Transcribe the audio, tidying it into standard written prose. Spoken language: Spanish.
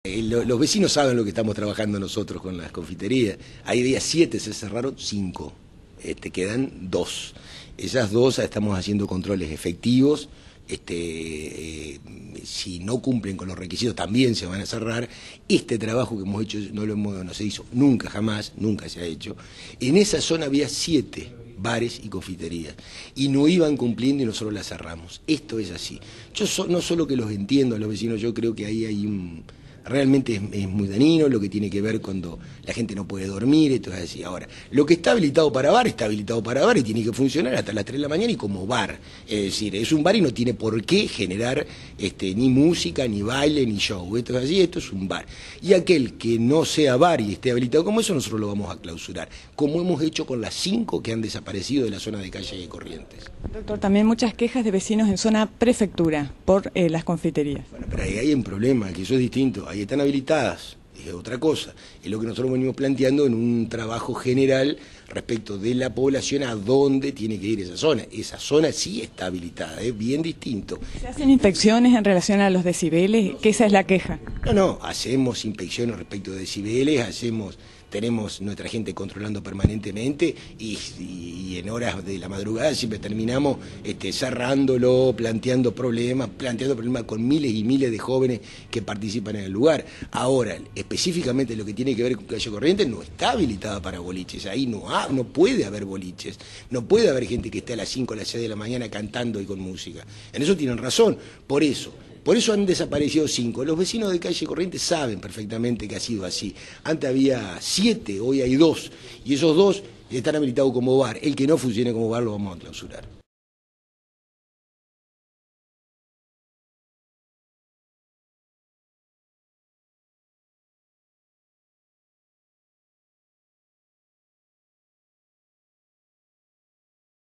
Los vecinos saben lo que estamos trabajando nosotros con las confiterías. Hay días 7, se cerraron 5, quedan 2. Esas 2 estamos haciendo controles efectivos. Si no cumplen con los requisitos también se van a cerrar. Este trabajo que hemos hecho no se hizo nunca, jamás, nunca se ha hecho. En esa zona había 7 bares y confiterías y no iban cumpliendo y nosotros las cerramos. Esto es así. Yo no solo que los entiendo a los vecinos, yo creo que ahí hay realmente es muy dañino lo que tiene que ver cuando la gente no puede dormir, esto es así. Ahora, lo que está habilitado para bar, está habilitado para bar y tiene que funcionar hasta las 3 de la mañana y como bar. Es decir, es un bar y no tiene por qué generar ni música, ni baile, ni show. Esto es así, esto es un bar. Y aquel que no sea bar y esté habilitado como eso, nosotros lo vamos a clausurar, como hemos hecho con las 5 que han desaparecido de la zona de Calle y Corrientes. Doctor, también muchas quejas de vecinos en zona prefectura por las confiterías. Bueno, pero ahí hay un problema, que eso es distinto. Ahí están habilitadas, es otra cosa. Es lo que nosotros venimos planteando en un trabajo general respecto de la población a dónde tiene que ir esa zona. Esa zona sí está habilitada, es bien distinto. ¿Se hacen inspecciones en relación a los decibeles? Que esa es la queja. No, hacemos inspecciones respecto de decibeles, tenemos nuestra gente controlando permanentemente y en horas de la madrugada siempre terminamos cerrándolo, planteando problemas con miles y miles de jóvenes que participan en el lugar. Ahora, específicamente lo que tiene que ver con Calle Corrientes no está habilitada para boliches, ahí no puede haber boliches, no puede haber gente que esté a las 5 o las 6 de la mañana cantando y con música. En eso tienen razón, por eso han desaparecido 5. Los vecinos de Calle Corrientes saben perfectamente que ha sido así. Antes había 7, hoy hay 2. Y esos 2 están habilitados como bar. El que no funcione como bar lo vamos a clausurar.